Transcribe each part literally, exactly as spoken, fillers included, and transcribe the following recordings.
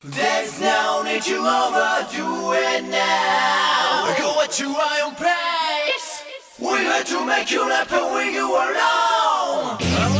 There's no need to overdo it now. Go at your own pace. We had to make you happen when you were alone.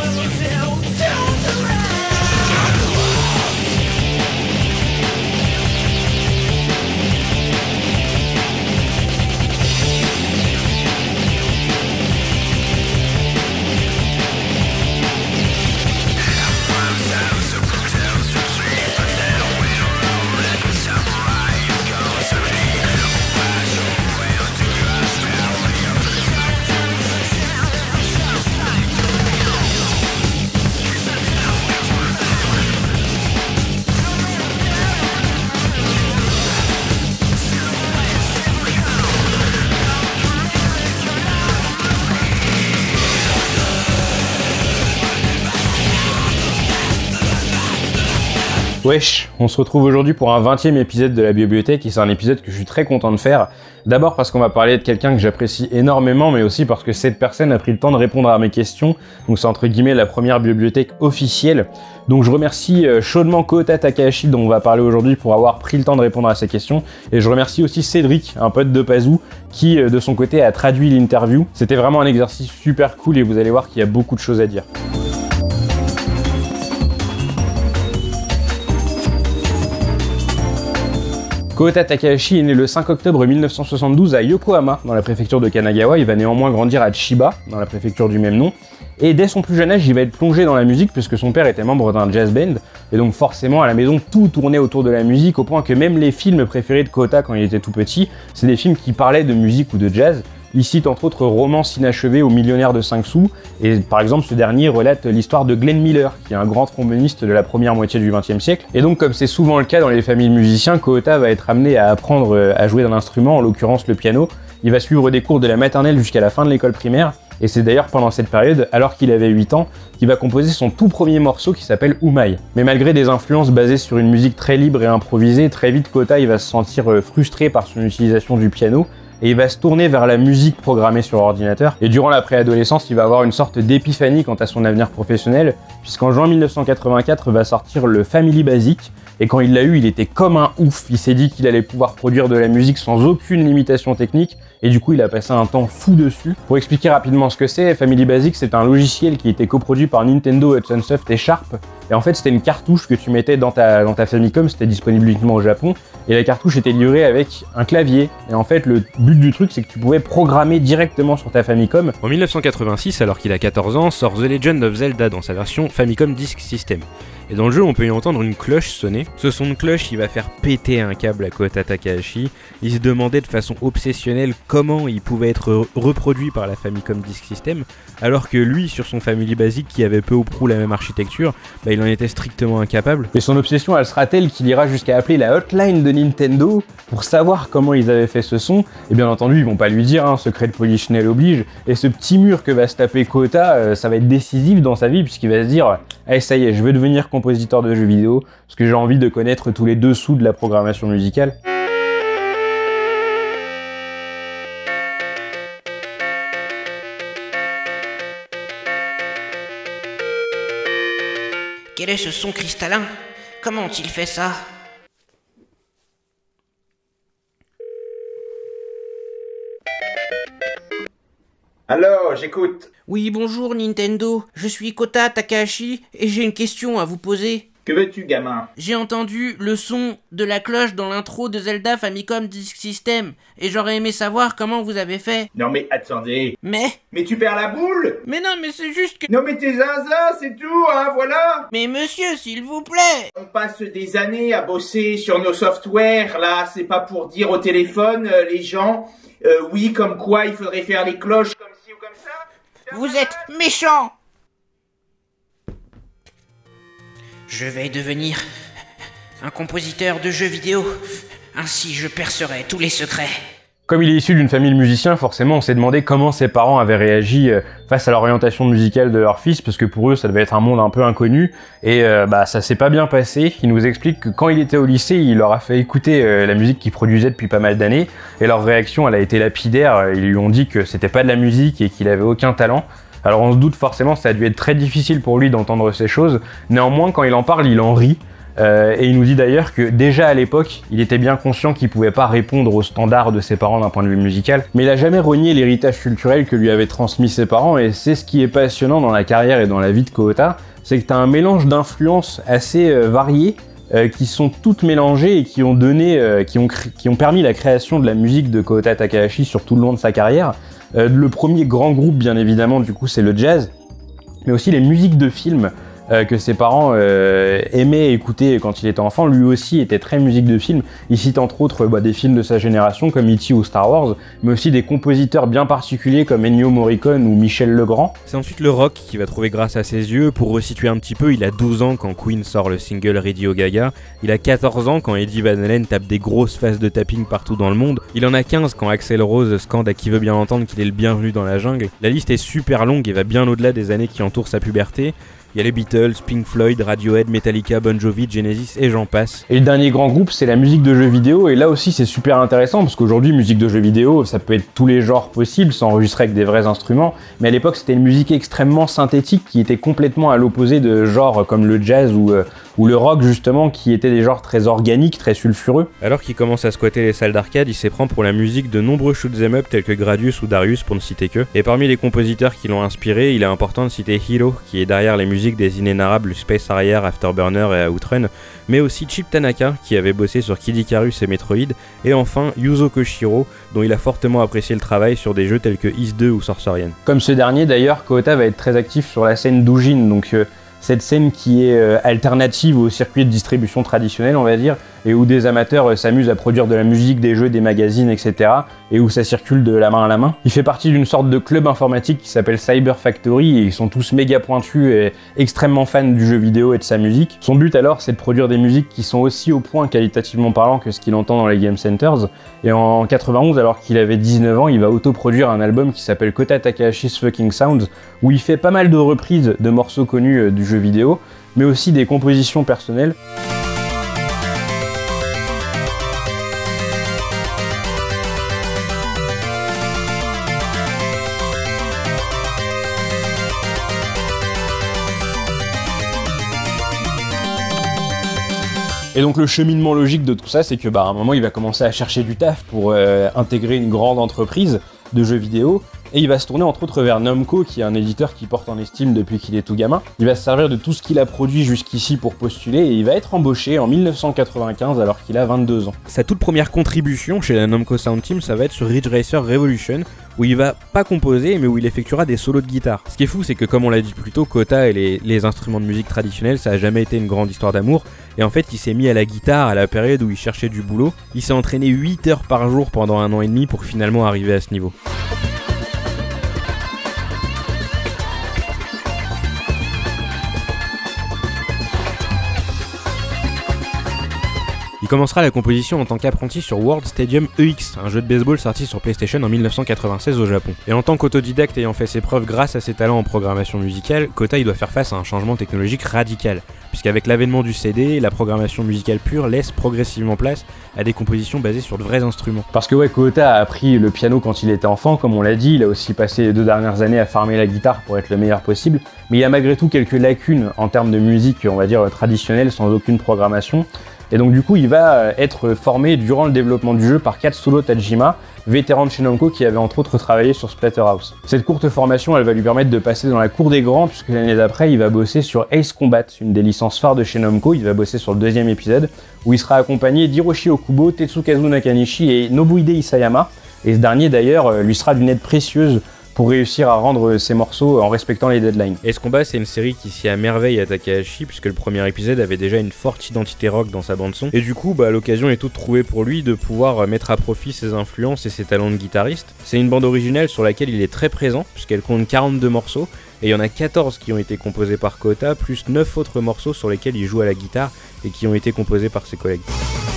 Wesh, on se retrouve aujourd'hui pour un vingtième épisode de la bibliothèque et c'est un épisode que je suis très content de faire. D'abord parce qu'on va parler de quelqu'un que j'apprécie énormément, mais aussi parce que cette personne a pris le temps de répondre à mes questions. Donc c'est entre guillemets la première bibliothèque officielle. Donc je remercie chaudement Kota Takahashi dont on va parler aujourd'hui pour avoir pris le temps de répondre à ces questions. Et je remercie aussi Cédric, un pote de Pazou, qui de son côté a traduit l'interview. C'était vraiment un exercice super cool et vous allez voir qu'il y a beaucoup de choses à dire. Kota Takahashi est né le cinq octobre mille neuf cent soixante-douze à Yokohama, dans la préfecture de Kanagawa. Il va néanmoins grandir à Chiba, dans la préfecture du même nom. Et dès son plus jeune âge, il va être plongé dans la musique puisque son père était membre d'un jazz band. Et donc forcément, à la maison, tout tournait autour de la musique, au point que même les films préférés de Kota quand il était tout petit, c'est des films qui parlaient de musique ou de jazz. Il cite entre autres Romance inachevée au millionnaire de cinq sous, et par exemple ce dernier relate l'histoire de Glenn Miller, qui est un grand tromboniste de la première moitié du vingtième siècle. Et donc comme c'est souvent le cas dans les familles de musiciens, Kota va être amené à apprendre à jouer d'un instrument, en l'occurrence le piano. Il va suivre des cours de la maternelle jusqu'à la fin de l'école primaire, et c'est d'ailleurs pendant cette période, alors qu'il avait huit ans, qu'il va composer son tout premier morceau qui s'appelle Umai. Mais malgré des influences basées sur une musique très libre et improvisée, très vite Kota il va se sentir frustré par son utilisation du piano, et il va se tourner vers la musique programmée sur ordinateur. Et durant la préadolescence, il va avoir une sorte d'épiphanie quant à son avenir professionnel, puisqu'en juin mille neuf cent quatre-vingt-quatre va sortir le Family Basic, et quand il l'a eu, il était comme un ouf. Il s'est dit qu'il allait pouvoir produire de la musique sans aucune limitation technique, et du coup il a passé un temps fou dessus. Pour expliquer rapidement ce que c'est, Family Basic c'est un logiciel qui était coproduit par Nintendo, Hudson Soft et Sharp, et en fait c'était une cartouche que tu mettais dans ta, dans ta Famicom, c'était disponible uniquement au Japon, et la cartouche était livrée avec un clavier, et en fait le but du truc c'est que tu pouvais programmer directement sur ta Famicom. En mille neuf cent quatre-vingt-six, alors qu'il a quatorze ans, sort The Legend of Zelda dans sa version Famicom Disk System. Et dans le jeu, on peut y entendre une cloche sonner. Ce son de cloche, il va faire péter un câble à Kota Takahashi. Il se demandait de façon obsessionnelle comment il pouvait être reproduit par la Famicom Disk System, alors que lui, sur son Family Basic, qui avait peu ou prou la même architecture, bah, il en était strictement incapable. Et son obsession, elle sera telle qu'il ira jusqu'à appeler la hotline de Nintendo pour savoir comment ils avaient fait ce son. Et bien entendu, ils vont pas lui dire, hein, secret de Polichinelle oblige. Et ce petit mur que va se taper Kota, euh, ça va être décisif dans sa vie, puisqu'il va se dire « Allez, ça y est, je veux devenir compositeur de jeux vidéo, parce que j'ai envie de connaître tous les dessous de la programmation musicale. » Quel est ce son cristallin? Comment ont-ils fait ça? Alors, j'écoute. Oui, bonjour Nintendo, je suis Kota Takahashi et j'ai une question à vous poser. Que veux-tu, gamin? J'ai entendu le son de la cloche dans l'intro de Zelda Famicom Disk System et j'aurais aimé savoir comment vous avez fait. Non mais attendez. Mais... Mais tu perds la boule? Mais non, mais c'est juste que... Non mais t'es zinzin, c'est tout, hein, voilà. Mais monsieur, s'il vous plaît. On passe des années à bosser sur nos softwares, là, c'est pas pour dire au téléphone, euh, les gens, euh, oui, comme quoi il faudrait faire les cloches comme ci ou comme ça. Vous êtes méchant. Je vais devenir un compositeur de jeux vidéo. Ainsi, je percerai tous les secrets. Comme il est issu d'une famille de musiciens, forcément on s'est demandé comment ses parents avaient réagi face à l'orientation musicale de leur fils, parce que pour eux ça devait être un monde un peu inconnu, et euh, bah ça s'est pas bien passé. Il nous explique que quand il était au lycée, il leur a fait écouter euh, la musique qu'il produisait depuis pas mal d'années, et leur réaction elle a été lapidaire. Ils lui ont dit que c'était pas de la musique et qu'il avait aucun talent. Alors on se doute forcément, ça a dû être très difficile pour lui d'entendre ces choses. Néanmoins, quand il en parle, il en rit. Euh, et il nous dit d'ailleurs que déjà à l'époque, il était bien conscient qu'il pouvait pas répondre aux standards de ses parents d'un point de vue musical, mais il a jamais renié l'héritage culturel que lui avaient transmis ses parents, et c'est ce qui est passionnant dans la carrière et dans la vie de Kohota, c'est que tu as un mélange d'influences assez euh, variées, euh, qui sont toutes mélangées et qui ont donné, euh, qui ont, qui ont permis la création de la musique de Kohota Takahashi sur tout le long de sa carrière. Euh, le premier grand groupe, bien évidemment, du coup, c'est le jazz, mais aussi les musiques de films. Euh, que ses parents euh, aimaient écouter quand il était enfant. Lui aussi était très musique de film. Il cite entre autres bah, des films de sa génération comme E T ou Star Wars, mais aussi des compositeurs bien particuliers comme Ennio Morricone ou Michel Legrand. C'est ensuite le rock qui va trouver grâce à ses yeux. Pour resituer un petit peu, il a douze ans quand Queen sort le single Radio Gaga. Il a quatorze ans quand Eddie Van Halen tape des grosses phases de tapping partout dans le monde. Il en a quinze quand Axl Rose scande à qui veut bien entendre qu'il est le bienvenu dans la jungle. La liste est super longue et va bien au-delà des années qui entourent sa puberté. Il y a les Beatles, Pink Floyd, Radiohead, Metallica, Bon Jovi, Genesis et j'en passe. Et le dernier grand groupe, c'est la musique de jeux vidéo, et là aussi c'est super intéressant, parce qu'aujourd'hui, musique de jeux vidéo, ça peut être tous les genres possibles, s'enregistrer avec des vrais instruments, mais à l'époque c'était une musique extrêmement synthétique, qui était complètement à l'opposé de genres comme le jazz ou, euh, ou le rock justement, qui étaient des genres très organiques, très sulfureux. Alors qu'il commence à squatter les salles d'arcade, il s'éprend pour la musique de nombreux shoot'em up tels que Gradius ou Darius pour ne citer que. Et parmi les compositeurs qui l'ont inspiré, il est important de citer Hiro, qui est derrière les musiques des inénarrables Space Harrier, Afterburner et Outrun, mais aussi Chip Tanaka, qui avait bossé sur Kid Icarus et Metroid, et enfin Yuzo Koshiro, dont il a fortement apprécié le travail sur des jeux tels que Ys deux ou Sorcerian. Comme ce dernier d'ailleurs, Kohota va être très actif sur la scène d'Ujin, donc euh, cette scène qui est euh, alternative au circuit de distribution traditionnel, on va dire, et où des amateurs euh, s'amusent à produire de la musique, des jeux, des magazines, et cetera, et où ça circule de la main à la main. Il fait partie d'une sorte de club informatique qui s'appelle Cyber Factory, et ils sont tous méga pointus et extrêmement fans du jeu vidéo et de sa musique. Son but alors, c'est de produire des musiques qui sont aussi au point qualitativement parlant que ce qu'il entend dans les game centers, et en quatre-vingt-onze, alors qu'il avait dix-neuf ans, il va autoproduire un album qui s'appelle Kota Takahashi's Fucking Sounds, où il fait pas mal de reprises de morceaux connus euh, du jeu vidéo, mais aussi des compositions personnelles. Et donc le cheminement logique de tout ça, c'est que bah, à un moment il va commencer à chercher du taf pour euh, intégrer une grande entreprise de jeux vidéo, et il va se tourner entre autres vers Namco, qui est un éditeur qui porte en estime depuis qu'il est tout gamin. Il va se servir de tout ce qu'il a produit jusqu'ici pour postuler, et il va être embauché en mille neuf cent quatre-vingt-quinze alors qu'il a vingt-deux ans. Sa toute première contribution chez la Namco Sound Team, ça va être sur Ridge Racer Revolution, où il va pas composer, mais où il effectuera des solos de guitare. Ce qui est fou, c'est que comme on l'a dit plus tôt, Kohota et les, les instruments de musique traditionnels, ça a jamais été une grande histoire d'amour, et en fait il s'est mis à la guitare à la période où il cherchait du boulot. Il s'est entraîné huit heures par jour pendant un an et demi pour finalement arriver à ce niveau. Il commencera la composition en tant qu'apprenti sur World Stadium E X, un jeu de baseball sorti sur PlayStation en mille neuf cent quatre-vingt-seize au Japon. Et en tant qu'autodidacte ayant fait ses preuves grâce à ses talents en programmation musicale, Kohota il doit faire face à un changement technologique radical, puisqu'avec l'avènement du C D, la programmation musicale pure laisse progressivement place à des compositions basées sur de vrais instruments. Parce que ouais, Kohota a appris le piano quand il était enfant, comme on l'a dit, il a aussi passé les deux dernières années à farmer la guitare pour être le meilleur possible, mais il y a malgré tout quelques lacunes en termes de musique, on va dire traditionnelle, sans aucune programmation. Et donc du coup il va être formé durant le développement du jeu par Katsuro Tajima, vétéran de chez Namco qui avait entre autres travaillé sur Splatterhouse. Cette courte formation elle va lui permettre de passer dans la cour des grands, puisque l'année d'après il va bosser sur Ace Combat, une des licences phares de chez Namco. Il va bosser sur le deuxième épisode où il sera accompagné d'Hiroshi Okubo, Tetsukazu Nakanishi et Nobuhide Isayama, et ce dernier d'ailleurs lui sera d'une aide précieuse pour réussir à rendre ses morceaux en respectant les deadlines. Ace Combat, c'est une série qui s'y à merveille à Takahashi, puisque le premier épisode avait déjà une forte identité rock dans sa bande son, et du coup bah, l'occasion est toute trouvée pour lui de pouvoir mettre à profit ses influences et ses talents de guitariste. C'est une bande originale sur laquelle il est très présent, puisqu'elle compte quarante-deux morceaux, et il y en a quatorze qui ont été composés par Kohota, plus neuf autres morceaux sur lesquels il joue à la guitare et qui ont été composés par ses collègues.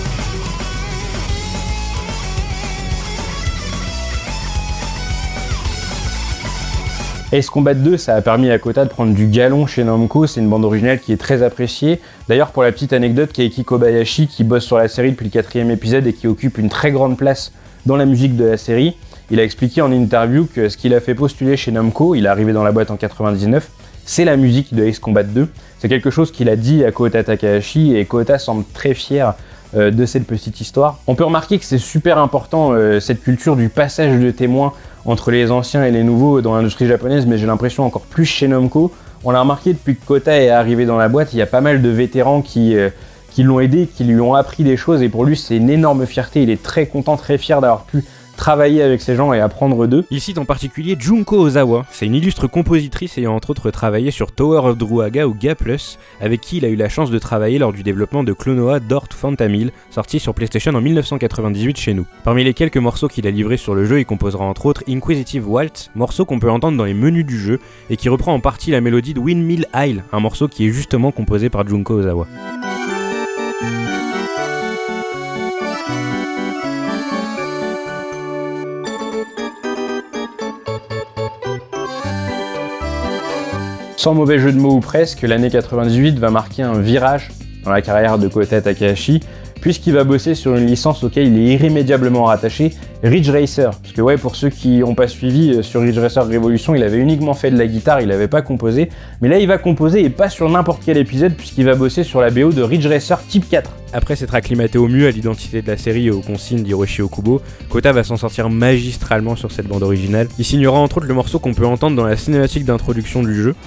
Ace Combat deux, ça a permis à Kohota de prendre du galon chez Namco, c'est une bande originale qui est très appréciée. D'ailleurs, pour la petite anecdote, Keiki Kobayashi, qui bosse sur la série depuis le quatrième épisode et qui occupe une très grande place dans la musique de la série, il a expliqué en interview que ce qu'il a fait postuler chez Namco, il est arrivé dans la boîte en quatre-vingt-dix-neuf, c'est la musique de Ace Combat deux, C'est quelque chose qu'il a dit à Kota Takahashi et Kota semble très fier euh, de cette petite histoire. On peut remarquer que c'est super important euh, cette culture du passage de témoins entre les anciens et les nouveaux dans l'industrie japonaise, mais j'ai l'impression encore plus chez Namco. On l'a remarqué depuis que Kota est arrivé dans la boîte, il y a pas mal de vétérans qui, euh, qui l'ont aidé, qui lui ont appris des choses et pour lui c'est une énorme fierté, il est très content, très fier d'avoir pu travailler avec ces gens et apprendre d'eux. Il cite en particulier Junko Ozawa, c'est une illustre compositrice ayant entre autres travaillé sur Tower of Druaga ou Ga Plus, avec qui il a eu la chance de travailler lors du développement de Klonoa Door to Phantomhill, sorti sur PlayStation en mille neuf cent quatre-vingt-dix-huit chez nous. Parmi les quelques morceaux qu'il a livrés sur le jeu, il composera entre autres Inquisitive Waltz, morceau qu'on peut entendre dans les menus du jeu, et qui reprend en partie la mélodie de Windmill Isle, un morceau qui est justement composé par Junko Ozawa. Sans mauvais jeu de mots ou presque, l'année quatre-vingt-dix-huit va marquer un virage dans la carrière de Kota Takahashi, puisqu'il va bosser sur une licence auquel il est irrémédiablement rattaché, Ridge Racer. Parce que ouais, pour ceux qui n'ont pas suivi, sur Ridge Racer Revolution, il avait uniquement fait de la guitare, il n'avait pas composé. Mais là, il va composer, et pas sur n'importe quel épisode, puisqu'il va bosser sur la B O de Ridge Racer Type quatre. Après s'être acclimaté au mieux à l'identité de la série et aux consignes d'Hiroshi Okubo, Kota va s'en sortir magistralement sur cette bande originale. Il signera entre autres le morceau qu'on peut entendre dans la cinématique d'introduction du jeu.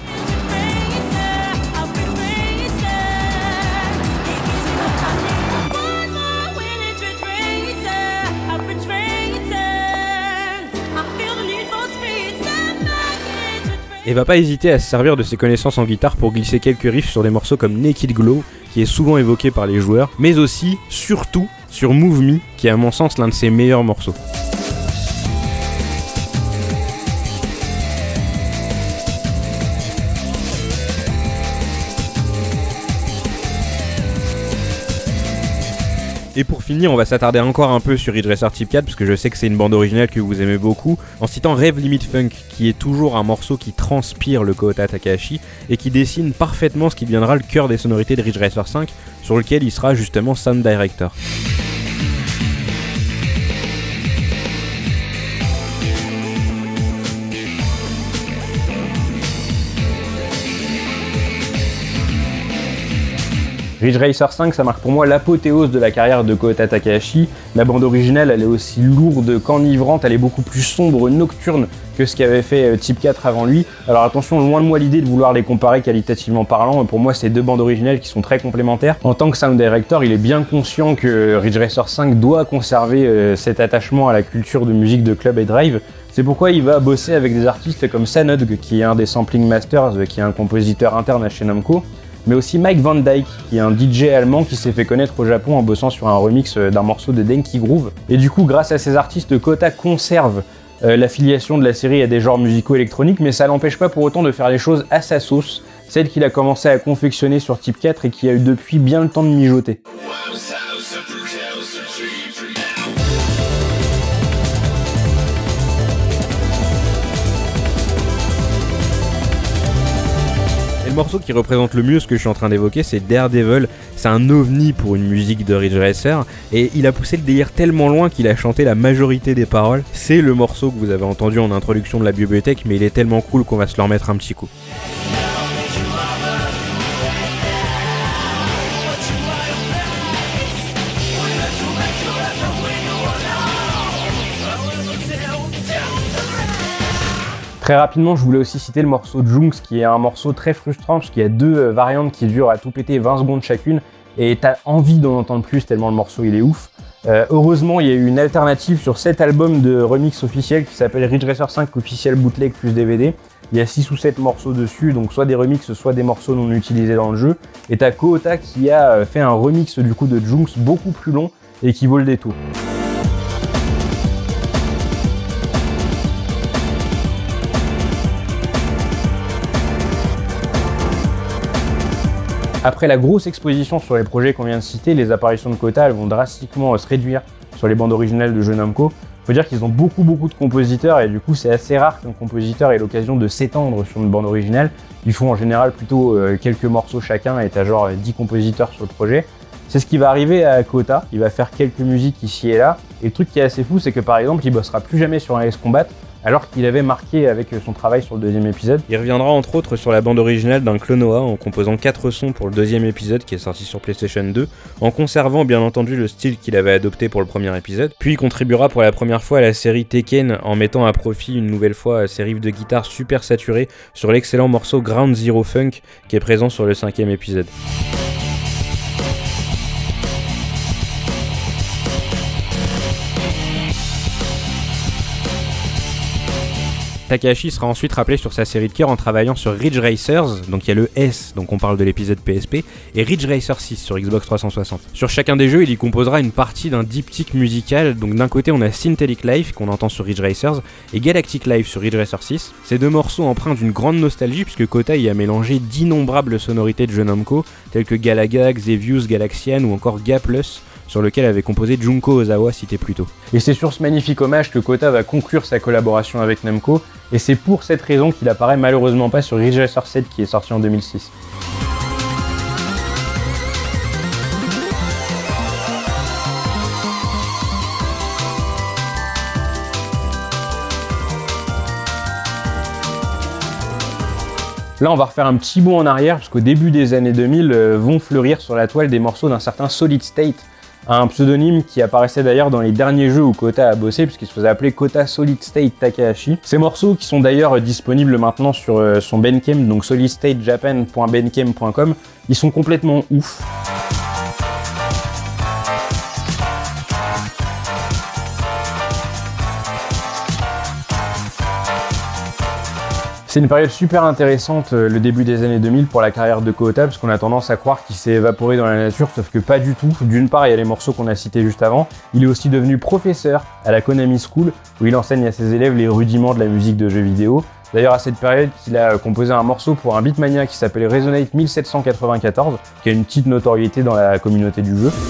Et va pas hésiter à se servir de ses connaissances en guitare pour glisser quelques riffs sur des morceaux comme Naked Glow, qui est souvent évoqué par les joueurs, mais aussi, surtout, sur Move Me, qui est à mon sens l'un de ses meilleurs morceaux. Et pour finir, on va s'attarder encore un peu sur Ridge Racer Type quatre, parce que je sais que c'est une bande originale que vous aimez beaucoup, en citant Rave Limit Funk, qui est toujours un morceau qui transpire le Kota Takahashi, et qui dessine parfaitement ce qui deviendra le cœur des sonorités de Ridge Racer cinq, sur lequel il sera justement Sound Director. Ridge Racer cinq, ça marque pour moi l'apothéose de la carrière de Kota Takahashi. La bande originale, elle est aussi lourde qu'enivrante, elle est beaucoup plus sombre, nocturne que ce qu'avait fait Type quatre avant lui. Alors attention, loin de moi l'idée de vouloir les comparer qualitativement parlant, pour moi c'est deux bandes originales qui sont très complémentaires. En tant que sound director, il est bien conscient que Ridge Racer cinq doit conserver euh, cet attachement à la culture de musique de club et drive. C'est pourquoi il va bosser avec des artistes comme Sanodg, qui est un des Sampling Masters, qui est un compositeur interne à chez Namco, mais aussi Mike Van Dyke, qui est un D J allemand qui s'est fait connaître au Japon en bossant sur un remix d'un morceau de Denki Groove. Et du coup, grâce à ces artistes, Kota conserve euh, l'affiliation de la série à des genres musicaux électroniques, mais ça l'empêche pas pour autant de faire les choses à sa sauce, celle qu'il a commencé à confectionner sur Type quatre et qui a eu depuis bien le temps de mijoter. Le morceau qui représente le mieux ce que je suis en train d'évoquer, c'est Daredevil. C'est un ovni pour une musique de Ridge Racer, et il a poussé le délire tellement loin qu'il a chanté la majorité des paroles. C'est le morceau que vous avez entendu en introduction de la bibliothèque, mais il est tellement cool qu'on va se le remettre un petit coup. Très rapidement, je voulais aussi citer le morceau de Junks, qui est un morceau très frustrant, parce qu'il y a deux variantes qui durent à tout péter vingt secondes chacune, et t'as envie d'en entendre plus tellement le morceau il est ouf. Euh, heureusement, il y a eu une alternative sur cet album de remix officiel qui s'appelle Ridge Racer cinq officiel bootleg plus D V D. Il y a six ou sept morceaux dessus, donc soit des remixes, soit des morceaux non utilisés dans le jeu. Et t'as Kota qui a fait un remix du coup de Junks beaucoup plus long et qui vaut le détour. Après la grosse exposition sur les projets qu'on vient de citer, les apparitions de Kota elles vont drastiquement se réduire sur les bandes originales de jeux Namco. Faut dire qu'ils ont beaucoup beaucoup de compositeurs et du coup c'est assez rare qu'un compositeur ait l'occasion de s'étendre sur une bande originale. Ils font en général plutôt euh, quelques morceaux chacun et t'as genre dix compositeurs sur le projet. C'est ce qui va arriver à Kota, il va faire quelques musiques ici et là. Et le truc qui est assez fou, c'est que par exemple il bossera plus jamais sur un Ace Combat alors qu'il avait marqué avec son travail sur le deuxième épisode. Il reviendra entre autres sur la bande originale d'un Klonoa en composant quatre sons pour le deuxième épisode qui est sorti sur PlayStation deux, en conservant bien entendu le style qu'il avait adopté pour le premier épisode. Puis il contribuera pour la première fois à la série Tekken en mettant à profit une nouvelle fois ses riffs de guitare super saturés sur l'excellent morceau Ground Zero Funk qui est présent sur le cinquième épisode. Takahashi sera ensuite rappelé sur sa série de cœur en travaillant sur Ridge Racers, donc il y a le S, donc on parle de l'épisode P S P, et Ridge Racer six sur Xbox trois cent soixante. Sur chacun des jeux, il y composera une partie d'un diptyque musical, donc d'un côté on a Syntelic Life qu'on entend sur Ridge Racers, et Galactic Life sur Ridge Racer six. Ces deux morceaux empruntent d'une grande nostalgie puisque Kota y a mélangé d'innombrables sonorités de jeux Namco, tels que Galaga, Xevious, Galaxian ou encore Ga Plus, sur lequel avait composé Junko Ozawa cité plus tôt. Et c'est sur ce magnifique hommage que Kota va conclure sa collaboration avec Namco, et c'est pour cette raison qu'il apparaît malheureusement pas sur Ridge Racer sept qui est sorti en deux mille six. Là, on va refaire un petit bond en arrière, parce qu'au début des années deux mille, euh, vont fleurir sur la toile des morceaux d'un certain Solid State, un pseudonyme qui apparaissait d'ailleurs dans les derniers jeux où Kota a bossé, puisqu'il se faisait appeler Kota Solid State Takahashi. Ces morceaux qui sont d'ailleurs disponibles maintenant sur euh, son Bandcamp, donc solid state japan point bandcamp point com, ils sont complètement ouf. C'est une période super intéressante, le début des années deux mille pour la carrière de Kota, parce qu'on a tendance à croire qu'il s'est évaporé dans la nature, sauf que pas du tout. D'une part, il y a les morceaux qu'on a cités juste avant. Il est aussi devenu professeur à la Konami School, où il enseigne à ses élèves les rudiments de la musique de jeux vidéo. D'ailleurs, à cette période, il a composé un morceau pour un beatmania qui s'appelle Resonate mille sept cent quatre-vingt-quatorze, qui a une petite notoriété dans la communauté du jeu.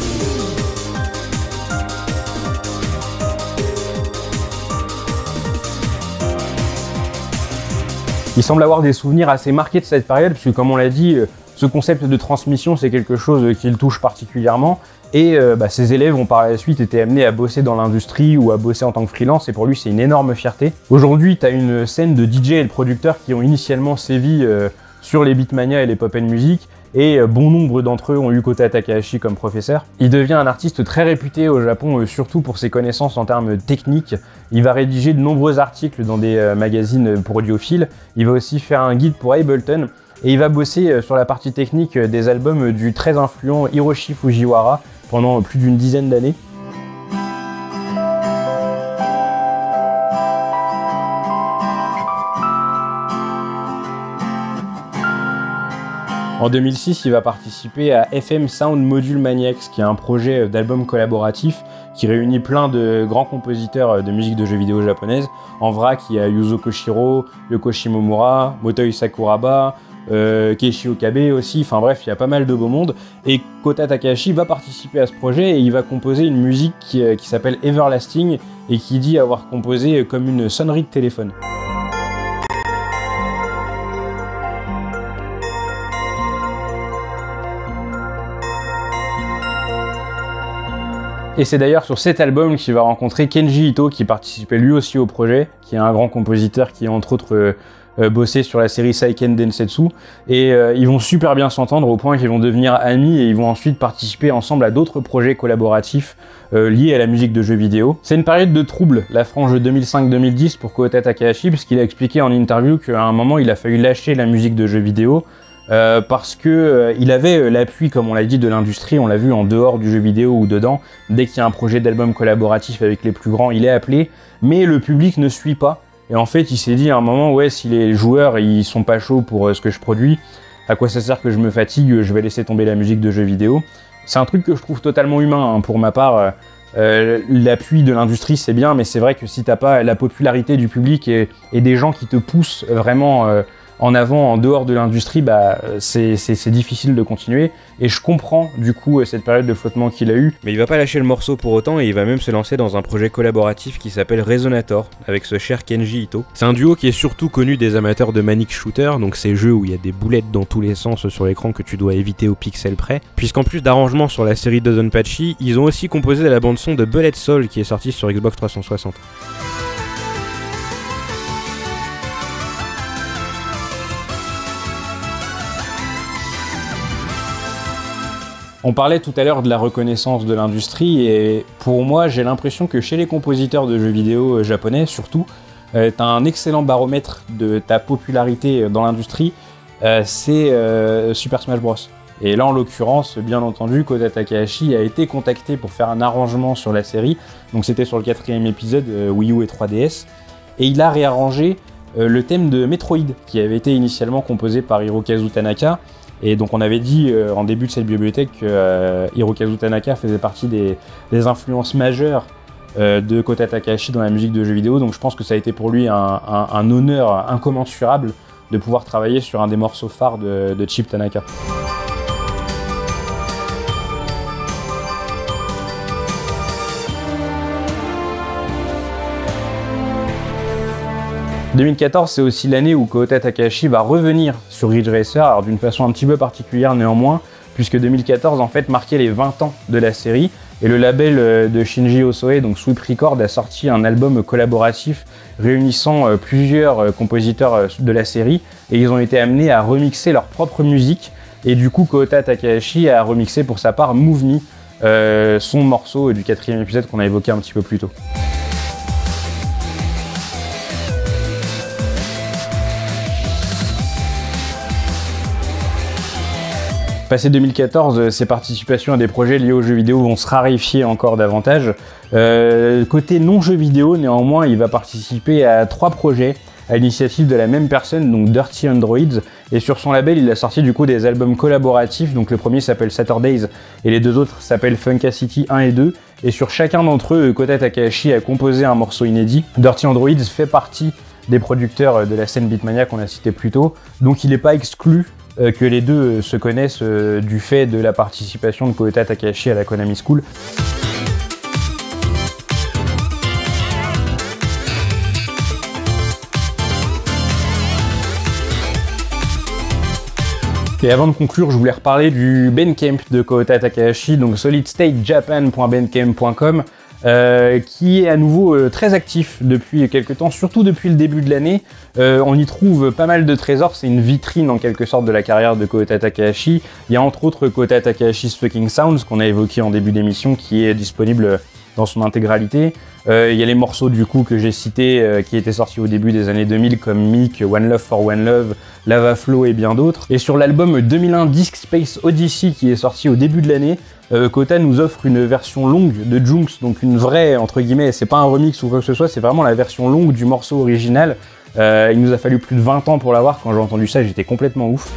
Il semble avoir des souvenirs assez marqués de cette période, puisque comme on l'a dit, ce concept de transmission, c'est quelque chose qui le touche particulièrement. Et euh, bah, ses élèves ont par la suite été amenés à bosser dans l'industrie ou à bosser en tant que freelance, et pour lui, c'est une énorme fierté. Aujourd'hui, tu as une scène de D J et de producteurs qui ont initialement sévi euh, sur les beatmania et les pop and music, et euh, bon nombre d'entre eux ont eu Kota Takahashi comme professeur. Il devient un artiste très réputé au Japon, euh, surtout pour ses connaissances en termes techniques. Il va rédiger de nombreux articles dans des euh, magazines pour audiophiles. Il va aussi faire un guide pour Ableton, et il va bosser euh, sur la partie technique euh, des albums euh, du très influent Hiroshi Fujiwara pendant plus d'une dizaine d'années. En deux mille six, il va participer à F M Sound Module Maniacs, qui est un projet d'album collaboratif qui réunit plein de grands compositeurs de musique de jeux vidéo japonaise. En vrac, il y a Yuzo Koshiro, Yoko Shimomura, Motoi Sakuraba, euh, Keiichi Okabe aussi, enfin bref, il y a pas mal de beau monde. Et Kota Takahashi va participer à ce projet et il va composer une musique qui, qui s'appelle Everlasting et qui dit avoir composé comme une sonnerie de téléphone. Et c'est d'ailleurs sur cet album qu'il va rencontrer Kenji Ito, qui participait lui aussi au projet, qui est un grand compositeur qui a entre autres euh, euh, bossé sur la série Seiken Densetsu. Et euh, ils vont super bien s'entendre au point qu'ils vont devenir amis et ils vont ensuite participer ensemble à d'autres projets collaboratifs euh, liés à la musique de jeux vidéo. C'est une période de trouble, la frange deux mille cinq deux mille dix pour Kota Takahashi, puisqu'il a expliqué en interview qu'à un moment il a fallu lâcher la musique de jeux vidéo. Euh, parce que euh, il avait euh, l'appui, comme on l'a dit, de l'industrie, on l'a vu en dehors du jeu vidéo ou dedans. Dès qu'il y a un projet d'album collaboratif avec les plus grands, il est appelé, mais le public ne suit pas. Et en fait, il s'est dit à un moment, ouais, si les joueurs ils sont pas chauds pour euh, ce que je produis, à quoi ça sert que je me fatigue, je vais laisser tomber la musique de jeux vidéo. C'est un truc que je trouve totalement humain, hein, pour ma part. Euh, euh, l'appui de l'industrie, c'est bien, mais c'est vrai que si t'as pas la popularité du public et, et des gens qui te poussent vraiment euh, en avant, en dehors de l'industrie, bah, c'est difficile de continuer. Et je comprends du coup cette période de flottement qu'il a eu. Mais il va pas lâcher le morceau pour autant et il va même se lancer dans un projet collaboratif qui s'appelle Resonator, avec ce cher Kenji Ito. C'est un duo qui est surtout connu des amateurs de Manic Shooter, donc ces jeux où il y a des boulettes dans tous les sens sur l'écran que tu dois éviter au pixel près. Puisqu'en plus d'arrangements sur la série Dodonpachi, ils ont aussi composé la bande son de Bullet Soul qui est sortie sur Xbox trois cent soixante. On parlait tout à l'heure de la reconnaissance de l'industrie et pour moi j'ai l'impression que chez les compositeurs de jeux vidéo japonais surtout, euh, tu as un excellent baromètre de ta popularité dans l'industrie, euh, c'est euh, Super Smash Bros. Et là en l'occurrence, bien entendu, Kota Takahashi a été contacté pour faire un arrangement sur la série, donc c'était sur le quatrième épisode euh, Wii U et trois D S, et il a réarrangé euh, le thème de Metroid qui avait été initialement composé par Hirokazu Tanaka. Et donc on avait dit euh, en début de cette bibliothèque que euh, Hirokazu Tanaka faisait partie des, des influences majeures euh, de Kota Takahashi dans la musique de jeux vidéo, donc je pense que ça a été pour lui un, un, un honneur incommensurable de pouvoir travailler sur un des morceaux phares de, de Chip Tanaka. deux mille quatorze, c'est aussi l'année où Kota Takahashi va revenir sur Ridge Racer, alors d'une façon un petit peu particulière néanmoins, puisque deux mille quatorze en fait marquait les vingt ans de la série, et le label de Shinji Hosoe, donc Sweep Records, a sorti un album collaboratif réunissant plusieurs compositeurs de la série, et ils ont été amenés à remixer leur propre musique, et du coup Kota Takahashi a remixé pour sa part Move Me, euh, son morceau du quatrième épisode qu'on a évoqué un petit peu plus tôt. Passé deux mille quatorze, ses participations à des projets liés aux jeux vidéo vont se raréfier encore davantage. Euh, côté non-jeux vidéo, néanmoins, il va participer à trois projets à l'initiative de la même personne, donc Dirty Androids. Et sur son label, il a sorti du coup des albums collaboratifs. Donc le premier s'appelle Saturdays et les deux autres s'appellent Funkacity un et deux. Et sur chacun d'entre eux, Kota Takahashi a composé un morceau inédit. Dirty Androids fait partie des producteurs de la scène Beatmania qu'on a cité plus tôt, donc il n'est pas exclu euh, que les deux se connaissent euh, du fait de la participation de Kota Takahashi à la Konami School. Et avant de conclure, je voulais reparler du Bandcamp de Kota Takahashi, donc solid state japan point bandcamp point com. Euh, qui est à nouveau euh, très actif depuis quelques temps, surtout depuis le début de l'année. Euh, on y trouve pas mal de trésors, c'est une vitrine en quelque sorte de la carrière de Kota Takahashi. Il y a entre autres Kota Takahashi's Fucking Sounds qu'on a évoqué en début d'émission, qui est disponible dans son intégralité. Euh, il y a les morceaux du coup que j'ai cités euh, qui étaient sortis au début des années deux mille comme Meek, One Love for One Love, Lava Flow et bien d'autres. Et sur l'album deux mille un Disc Space Odyssey qui est sorti au début de l'année, euh, Kota nous offre une version longue de Junks, donc une vraie entre guillemets, c'est pas un remix ou quoi que ce soit, c'est vraiment la version longue du morceau original. Euh, il nous a fallu plus de vingt ans pour l'avoir, quand j'ai entendu ça j'étais complètement ouf.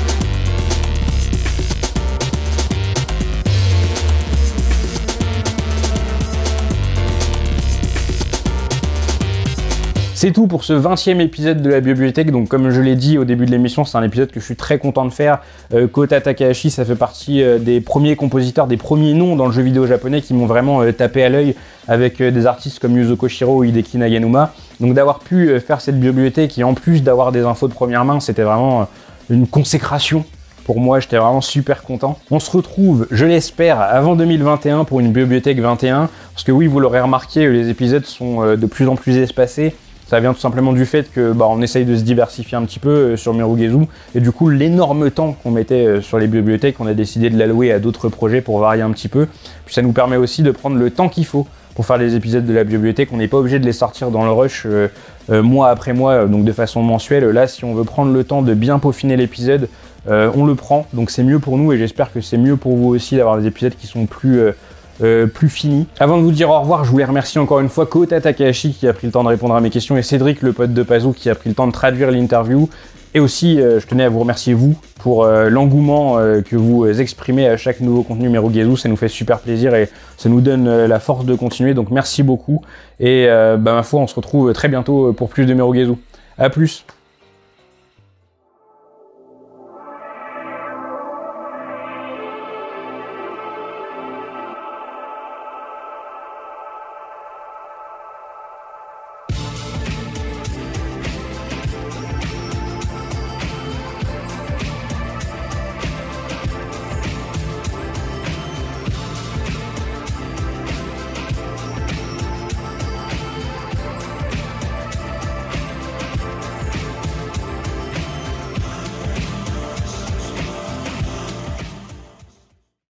C'est tout pour ce vingtième épisode de la bibliothèque. Donc comme je l'ai dit au début de l'émission, c'est un épisode que je suis très content de faire. Euh, Kota Takahashi, ça fait partie euh, des premiers compositeurs, des premiers noms dans le jeu vidéo japonais qui m'ont vraiment euh, tapé à l'œil avec euh, des artistes comme Yuzo Koshiro ou Hideki Naganuma. Donc d'avoir pu euh, faire cette bibliothèque et en plus d'avoir des infos de première main, c'était vraiment euh, une consécration. Pour moi, j'étais vraiment super content. On se retrouve, je l'espère, avant deux mille vingt et un pour une bibliothèque vingt et un. Parce que oui, vous l'aurez remarqué, les épisodes sont euh, de plus en plus espacés. Ça vient tout simplement du fait que bah, on essaye de se diversifier un petit peu euh, sur Mirugezu, et du coup l'énorme temps qu'on mettait euh, sur les bibliothèques, on a décidé de l'allouer à d'autres projets pour varier un petit peu. Puis ça nous permet aussi de prendre le temps qu'il faut pour faire les épisodes de la bibliothèque. On n'est pas obligé de les sortir dans le rush euh, euh, mois après mois, euh, donc de façon mensuelle. Là, si on veut prendre le temps de bien peaufiner l'épisode, euh, on le prend, donc c'est mieux pour nous et j'espère que c'est mieux pour vous aussi d'avoir des épisodes qui sont plus... Euh, Euh, plus fini. Avant de vous dire au revoir, je voulais remercier encore une fois Kota Takahashi qui a pris le temps de répondre à mes questions et Cédric, le pote de Pazou, qui a pris le temps de traduire l'interview. Et aussi, euh, je tenais à vous remercier vous pour euh, l'engouement euh, que vous exprimez à chaque nouveau contenu Mirugezu. Ça nous fait super plaisir et ça nous donne euh, la force de continuer. Donc merci beaucoup. Et euh, bah, ma foi, on se retrouve très bientôt pour plus de Mirugezu. A plus.